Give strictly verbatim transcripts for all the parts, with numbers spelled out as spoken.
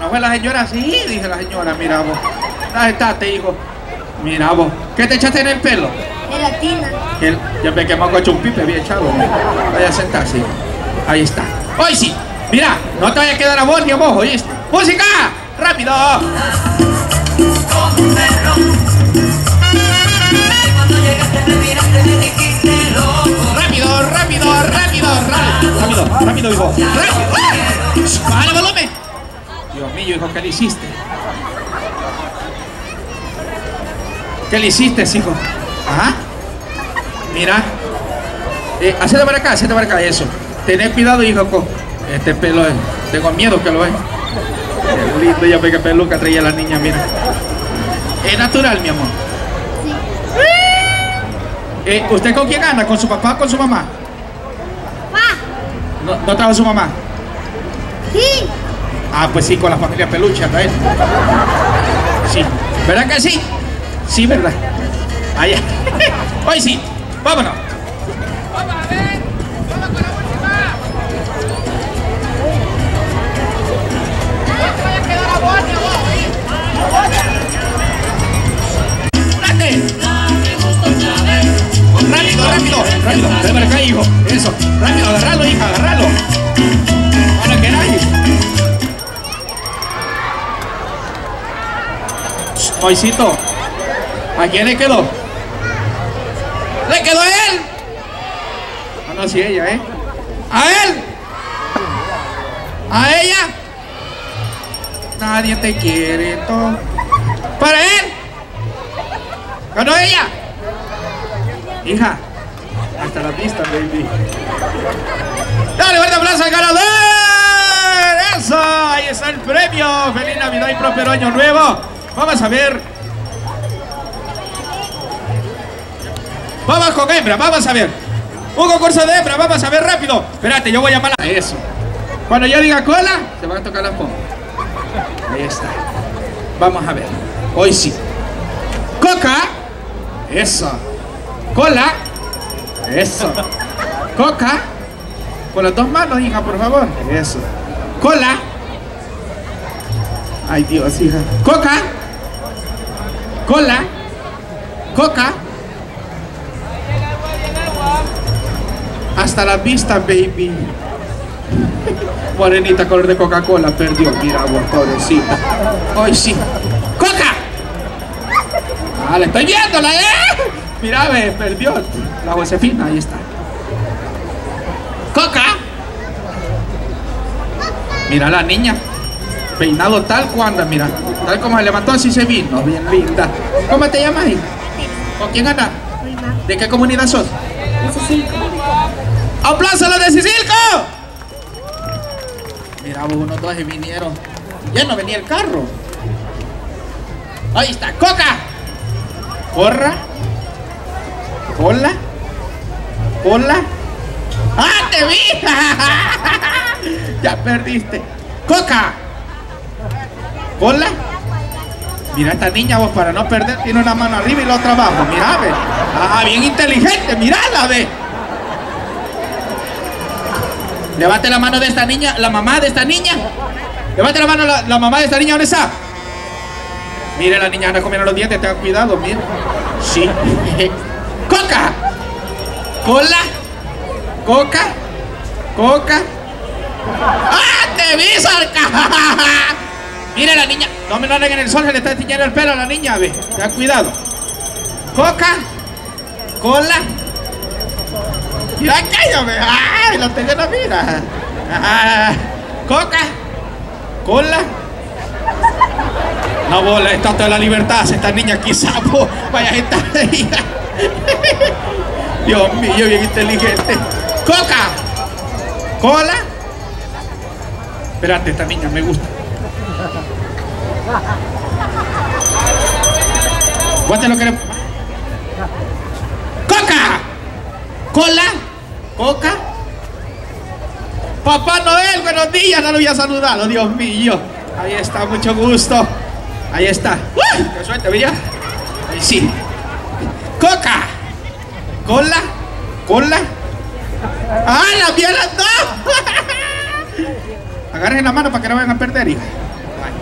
¿No fue la señora? Sí, dije la señora, mira vos. Estate, hijo. Mira vos. ¿Qué te echaste en el pelo? Gelatina. El, ya me quemó con un pipe bien echado. Vaya a sentarse, hijo. Ahí está. Hoy sí. Mira, no te vaya a quedar a vos ni a vos, ¿oíste? ¡Música! ¡Rápido! Rápido, rápido, rápido, rápido, rápido, hijo. Rápido. ¡Baja el volumen! Dios mío, hijo, ¿qué le hiciste? ¿Qué le hiciste, hijo? Ajá. Mira. Eh, hacete para acá, hacete para acá, eso. Tened cuidado, hijo, con este pelo. Eh. Tengo miedo que lo vean. Qué lindo, ya ve que peluca traía la niña, mira. Es natural, mi amor. Eh, ¿Usted con quién anda? ¿Con su papá o con su mamá? Pa. ¿No, ¿no trajo su mamá? Sí. Ah, pues sí, con la familia Peluche, ¿verdad? Sí. ¿Verdad que sí? Sí, ¿verdad? Allá. Hoy sí. Vámonos. Vamos a ver. Vamos con la música. No te vaya a quedar a vos, ni a vos, ¿oí? Rápido, rápido, rápido. Ven para acá, hijo. Eso. Rápido, agarralo, hija, agarralo. Para que nadie. Moisito, ¿a quién le quedó? ¡Le quedó a él! Ah, no, sí, ella, ¿eh? ¡A él! ¿A ella? Nadie te quiere, todo. ¡Para él! ¡Ganó ella! Hija, hasta la pista, baby. ¡Dale, fuerte aplauso al ganador! ¡Eso! Ahí está el premio. ¡Feliz Navidad y próspero año nuevo! Vamos a ver. Vamos con hembra, vamos a ver. Un concurso de hembra, vamos a ver rápido. Espérate, yo voy a llamar a eso. Cuando yo diga cola, se van a tocar las pompas. Ahí está. Vamos a ver. Hoy sí. Coca. Eso. Cola. Eso. Coca. Con las dos manos, hija, por favor. Eso. Cola. Ay, Dios, hija. Coca. Cola. Coca. Hasta la vista, baby. Morenita color de Coca-Cola perdió. Mira, vos, pobrecita. Hoy sí. ¡Coca! Ah, la estoy viéndola, ¿eh? Mira, ve, perdió. La Josefina, ahí está. ¡Coca! Mira la niña. Peinado tal cuando, mira. Tal como se levantó, así se vino. Bien linda. ¿Cómo te llamas, hija? ¿Con quién andas? ¿De qué comunidad sos? De Cicilco. ¡Aplausos a los de Cicilco! Mira, vos, unos dos y vinieron. Ya no venía el carro. Ahí está, Coca. Corra. Cola. Cola. ¡Ah, te vi! Ya perdiste. Coca. Cola. Mira esta niña, vos, para no perder, tiene una mano arriba y la otra abajo. Mira, ve. Ah, bien inteligente, mirala, ve. Levante la mano de esta niña, la mamá de esta niña. Levante la mano la, la mamá de esta niña, ¿dónde está? Mire, la niña anda comiendo los dientes, tenga cuidado, mire. Sí. Coca. Cola. Coca. Coca. ¡Ah, te vi, Sarca! Mire la niña, no me lo hagan en el sol, se le está tiñendo el pelo a la niña, ve. Tenga cuidado. Coca. Cola. Mira aquello, ve. ¡Ay, lo tengo en la mira! Ah, Coca. Cola. No, vos, la estatua de la libertad, esta niña aquí, sapo. Vaya a estar ahí. Dios mío, bien inteligente. Coca. Cola. Espérate, esta niña me gusta. ¿Cuánto lo queremos? Coca. Cola. Coca. Papá Noel, buenos días, no lo había saludado, Dios mío. Ahí está, mucho gusto. Ahí está. ¡Uy! ¡Qué suerte, bella! Ahí sí. Coca. Cola. Cola. ¡Ah, la vieron dos! Agarren la mano para que no vayan a perder, hija.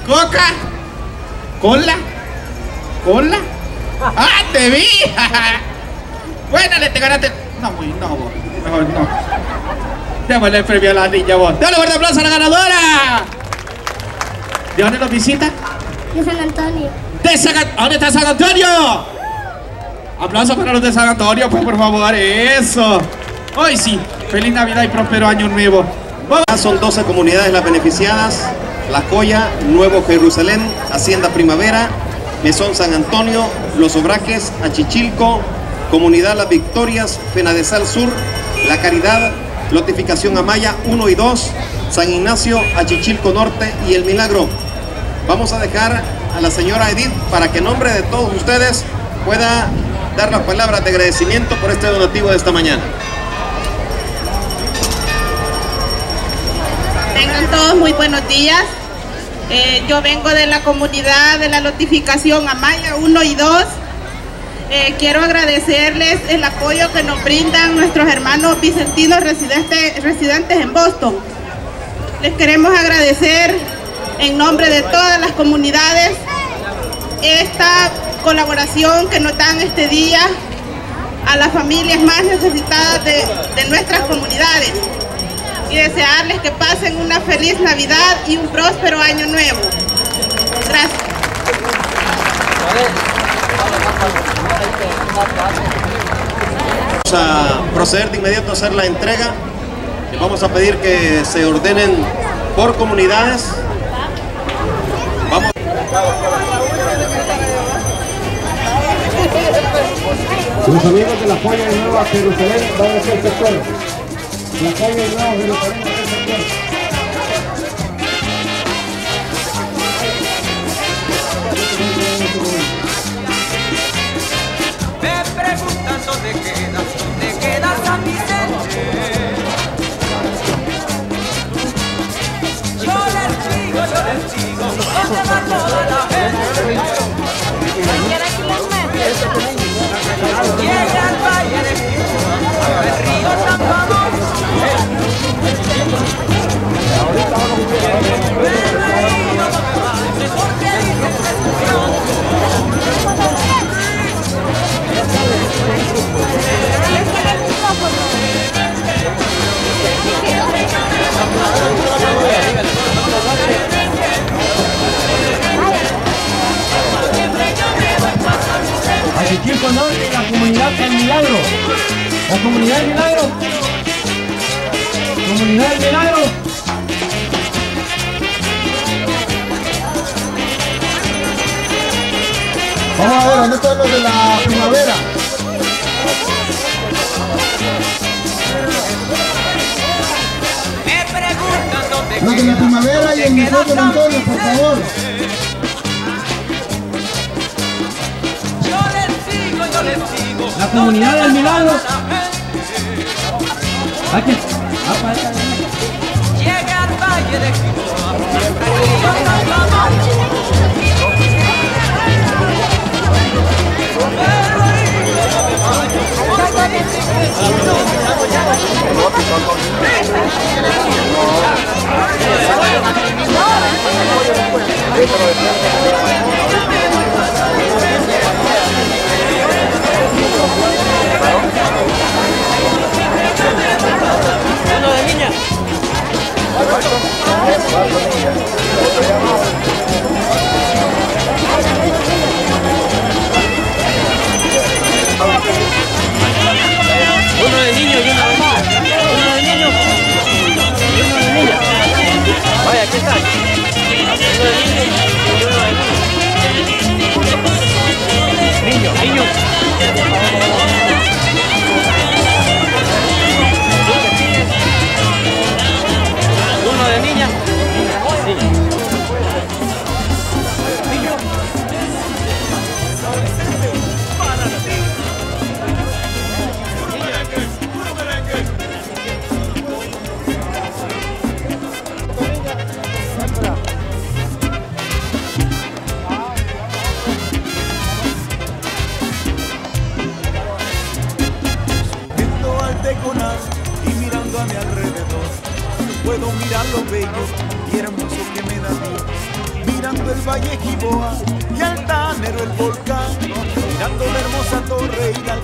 Coca. Cola. Cola. ¡Ah, te vi! Bueno, le te ganaste. No, muy, no, vos. Mejor no. Démosle el premio a la niña, vos. Démosle un fuerte aplauso a la ganadora. ¿De dónde nos visita? De San Antonio. De San An- ¿Dónde está San Antonio? Aplausos para los de San Antonio, pues por favor, eso. Hoy sí, feliz Navidad y próspero año nuevo. Vamos. Son doce comunidades las beneficiadas: La Joya, Nuevo Jerusalén, Hacienda Primavera, Mesón San Antonio, Los Obraques, Achichilco, Comunidad Las Victorias, Fenadesal Sur, La Caridad, Lotificación Amaya uno y dos, San Ignacio, Achichilco Norte y El Milagro. Vamos a dejar a la señora Edith para que en nombre de todos ustedes pueda dar las palabras de agradecimiento por este donativo de esta mañana. Tengan todos muy buenos días. Eh, yo vengo de la comunidad de la Lotificación Amaya uno y dos. Eh, quiero agradecerles el apoyo que nos brindan nuestros hermanos vicentinos residentes, residentes en Boston. Les queremos agradecer en nombre de todas las comunidades esta colaboración que nos dan este día a las familias más necesitadas de, de nuestras comunidades, y desearles que pasen una feliz Navidad y un próspero año nuevo. Gracias. Vamos a proceder de inmediato a hacer la entrega. Vamos a pedir que se ordenen por comunidades. Vamos. Los amigos de La Joya de Nueva Jerusalén van a hacer este sector. La Joya de Nueva Jerusalén va a hacer sector. Me preguntan dónde quedas, dónde queda San Vicente. Yo les digo, yo les digo, ¿dónde va toda la gente? Llega al valle de Quito, el río tan famoso. Pero el río no me vale, porque dicen que es Achichilco Norte y la comunidad del Milagro. La comunidad del Milagro. Comunidad del Milagro. Vamos a ver, ¿dónde están los de la primavera? Me preguntan dónde Los de la primavera y el Mesón San Antonio, por favor. yo les digo, yo les digo. La comunidad del Milagro. Aquí. Llega al valle de Quito, el río tan famoso. Pero el río no me vale, porque dicen que es uno de niña. Uno de niño y uno de niña. Uno de niño y uno de niña. Vaya, aquí está. Uno de niño y uno de niño. Niño, niño. Uno de niña. Niña. mirando el valle Jiboa y Altanero el volcán, mirando la hermosa torre y la